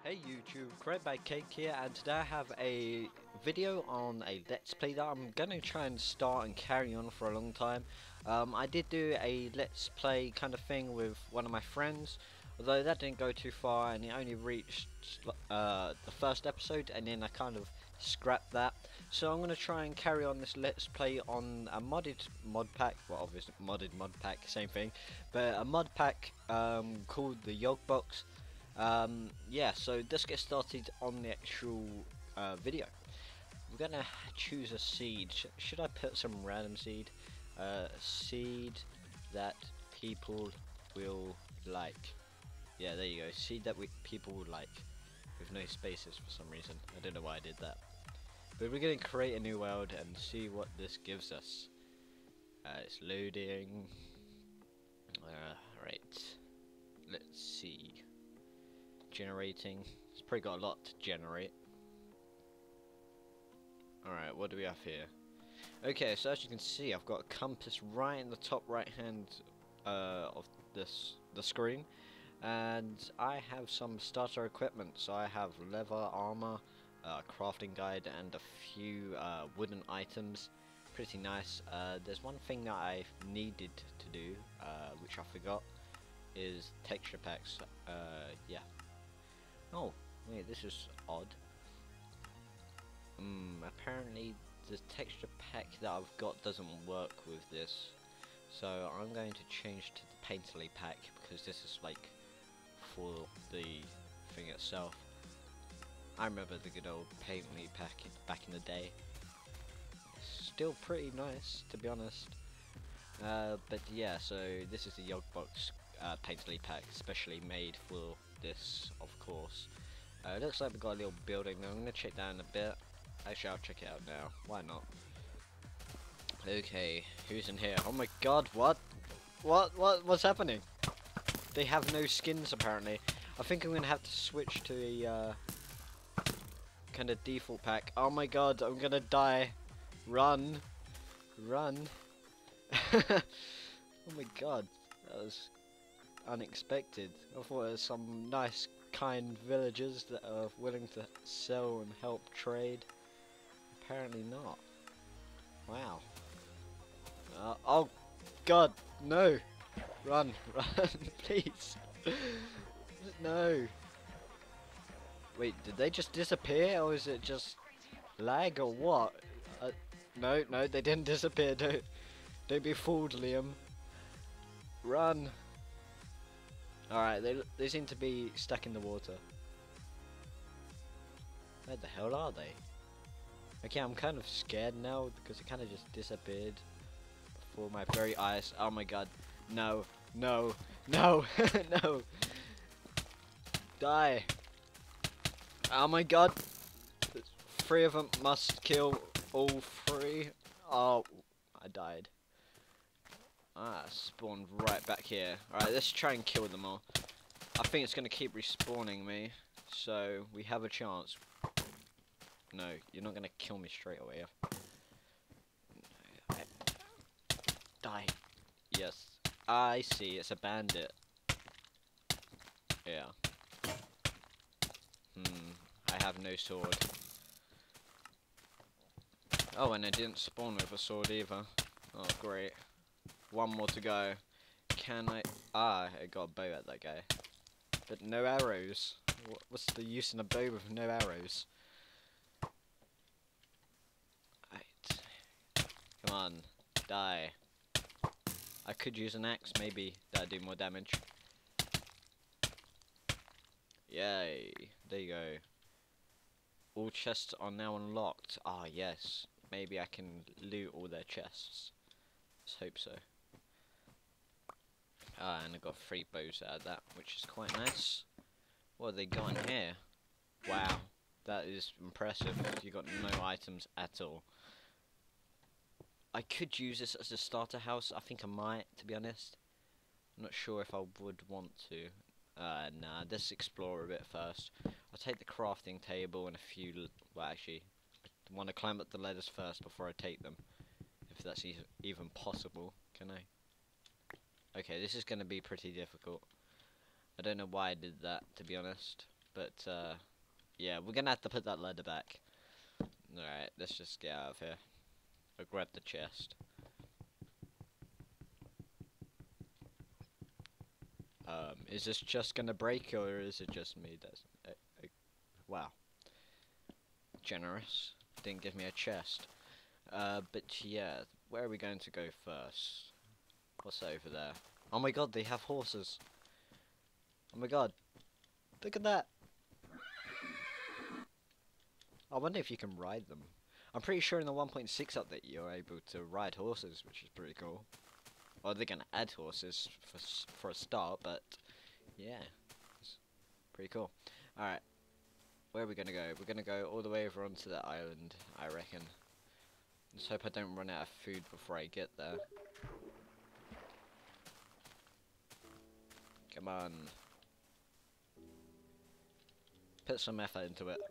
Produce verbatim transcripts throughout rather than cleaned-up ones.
Hey YouTube, Created by Cake here, and today I have a video on a Let's Play that I'm going to try and start and carry on for a long time. Um, I did do a Let's Play kind of thing with one of my friends, although that didn't go too far and it only reached uh, the first episode, and then I kind of scrapped that. So I'm going to try and carry on this Let's Play on a modded mod pack, well obviously modded mod pack, same thing, but a mod pack um, called the Yogbox. Um, yeah, so let's get started on the actual uh, video. We're gonna choose a seed. Sh should I put some random seed? Uh, seed that people will like. Yeah, there you go. Seed that we people will like, with no spaces for some reason. I don't know why I did that. But we're gonna create a new world and see what this gives us. Uh, it's loading. Uh, right. Let's see. Generating. It's probably got a lot to generate. Alright, what do we have here? Okay, so as you can see, I've got a compass right in the top right hand uh, of this the screen, and I have some starter equipment. So I have leather armor, uh, crafting guide, and a few uh, wooden items. Pretty nice. Uh, there's one thing that I needed to do, uh, which I forgot, is texture packs. Uh, yeah. Oh, wait, this is odd. Hmm, apparently the texture pack that I've got doesn't work with this. So I'm going to change to the Painterly pack, because this is like for the thing itself. I remember the good old Painterly pack back in the day. Still pretty nice, to be honest. Uh, but yeah, so this is the Yogbox uh, Painterly pack, specially made for this, of course. Uh, it looks like we've got a little building now. I'm going to check that in a bit. Actually, I'll check it out now. Why not? Okay, who's in here? Oh my god, what? What? What? What's happening? They have no skins, apparently. I think I'm going to have to switch to a uh, kind of default pack. Oh my god, I'm going to die. Run. Run. Oh my god, that was unexpected. I thought it was some nice kind villagers that are willing to sell and help trade. Apparently not. Wow. Uh, oh god, no. Run, run, please. No. Wait, did they just disappear, or is it just lag, or what? Uh, no, no, they didn't disappear. Don't, don't be fooled, Liam. Run. Alright, they they seem to be stuck in the water. Where the hell are they? Okay, I'm kind of scared now because it kind of just disappeared before my very eyes. Oh my god. No. No. No. No. Die. Oh my god. Three of them must kill all three. Oh, I died. Ah, spawned right back here. Alright, let's try and kill them all. I think it's going to keep respawning me, so we have a chance. No, you're not going to kill me straight away. Die. Yes. I see, it's a bandit. Yeah. Hmm, I have no sword. Oh, and I didn't spawn with a sword either. Oh, great. One more to go. Can I... Ah, I got a bow at that guy. But no arrows. What's the use in a bow with no arrows? Right. Come on. Die. I could use an axe, maybe. That'd do more damage. Yay. There you go. All chests are now unlocked. Ah, yes. Maybe I can loot all their chests. Let's hope so. Ah, and I got three bows out of that, which is quite nice. What have they got in here? Wow, that is impressive. You got no items at all. I could use this as a starter house. I think I might, to be honest. I'm not sure if I would want to. Uh, nah, let's explore a bit first. I'll take the crafting table and a few... Well, actually, I want to climb up the ladders first before I take them. If that's e even possible. Can I? Okay, this is going to be pretty difficult. I don't know why I did that, to be honest. But uh, yeah, we're gonna have to put that ladder back. Alright, let's just get out of here. I'll grab the chest. Um, is this just gonna break, or is it just me that's... Uh, uh, wow. Generous. Didn't give me a chest. Uh, but yeah, where are we going to go first? What's over there? Oh my god, they have horses. Oh my god. Look at that. I wonder if you can ride them. I'm pretty sure in the one point six update you're able to ride horses, which is pretty cool. Well, they're gonna add horses for s for a start, but yeah, it's pretty cool. All right, where are we gonna go? We're gonna go all the way over onto the island, I reckon. Let's hope I don't run out of food before I get there. Come on, put some effort into it.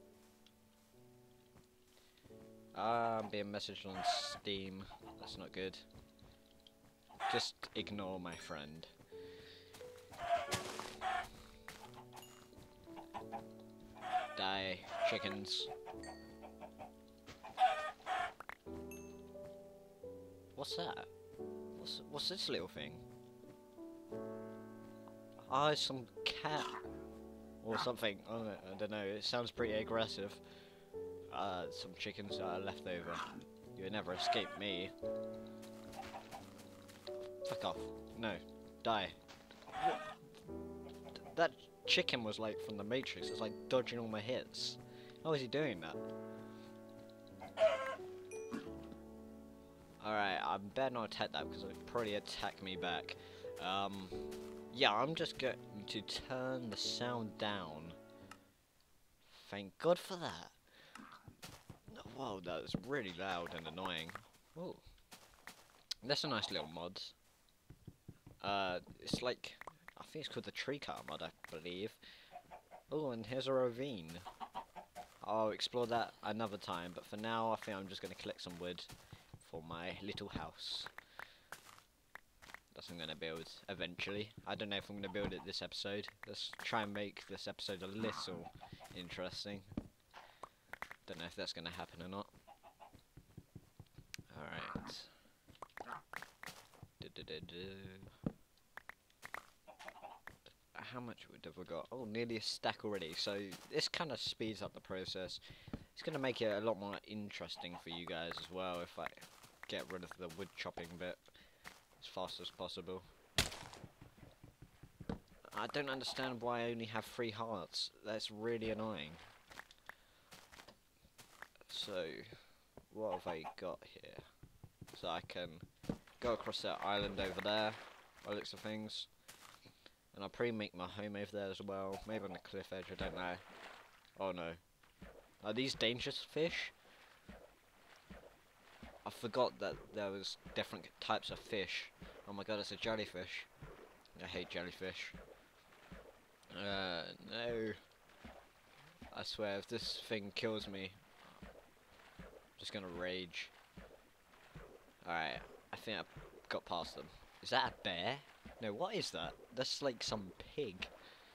Ah, I'm being messaged on Steam. That's not good. Just ignore my friend. Die, chickens. What's that? What's what's this little thing? Ah, it's some cat or something. Oh, I don't know. It sounds pretty aggressive. Uh, some chickens that are left over. You would never escape me. Fuck off. No. Die. What? That chicken was like from the Matrix. It's like dodging all my hits. How is he doing that? Alright, I better not attack that because it'll probably attack me back. Um, yeah, I'm just going to turn the sound down. Thank God for that. Whoa, that was really loud and annoying. Oh, that's a nice little mod. Uh, it's like, I think it's called the tree car mod, I believe. Oh, and here's a ravine. I'll explore that another time, but for now, I think I'm just going to collect some wood for my little house. That's what I'm going to build eventually. I don't know if I'm going to build it this episode. Let's try and make this episode a little interesting. Don't know if that's going to happen or not. Alright. How much wood have we got? Oh, nearly a stack already. So this kind of speeds up the process. It's going to make it a lot more interesting for you guys as well if I get rid of the wood chopping bit as fast as possible. I don't understand why I only have three hearts. That's really annoying. So, what have I got here? So I can go across that island over there, by the looks of things. And I'll probably make my home over there as well. Maybe on the cliff edge, I don't know. Oh no. Are these dangerous fish? I forgot that there was different types of fish. Oh my god, it's a jellyfish. I hate jellyfish. Uh, no. I swear, if this thing kills me, just gonna rage. Alright, I think I got past them. Is that a bear? No, what is that? That's like some pig.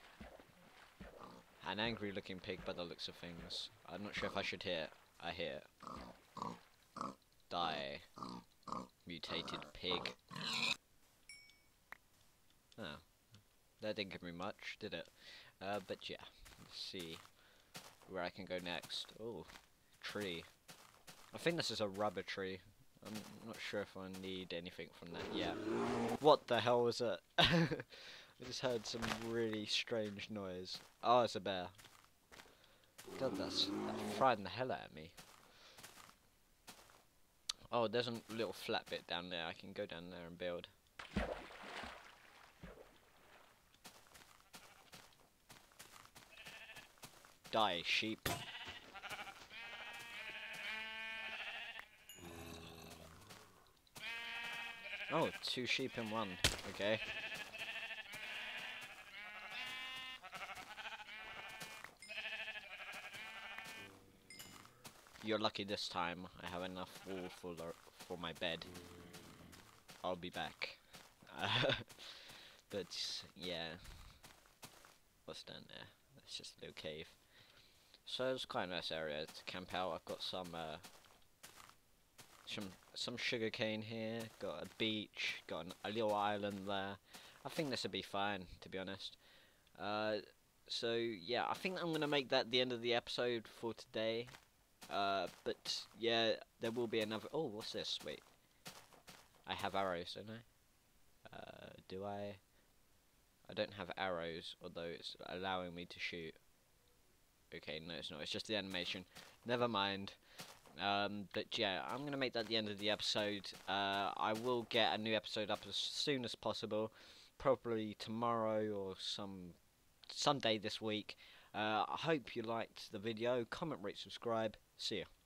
An angry looking pig by the looks of things. I'm not sure if I should hear it. I hear it. Die. Mutated pig. Oh. That didn't give me much, did it? Uh, but yeah. Let's see where I can go next. Oh, tree. I think this is a rubber tree. I'm not sure if I need anything from that yet. What the hell was it? I just heard some really strange noise. Oh, it's a bear. God, that's that frightened the hell out of me. Oh, there's a little flat bit down there. I can go down there and build. Die, sheep. Oh, two sheep in one. Okay. You're lucky this time. I have enough wool for for my bed. I'll be back. Uh, but yeah, what's down there? It's just a little cave. So it's quite a nice area to camp out. I've got some uh, some some sugarcane here. Got a beach. Got an, a little island there. I think this would be fine, to be honest. Uh, so yeah, I think I'm gonna make that the end of the episode for today. Uh, but yeah, there will be another. Oh, what's this? Wait, I have arrows, don't I? Uh, do I? I don't have arrows, although it's allowing me to shoot. Okay, no, it's not. It's just the animation. Never mind. Um, but yeah, I'm gonna make that the end of the episode. Uh, I will get a new episode up as soon as possible, probably tomorrow or some someday this week. Uh, I hope you liked the video. Comment, rate, subscribe. See ya.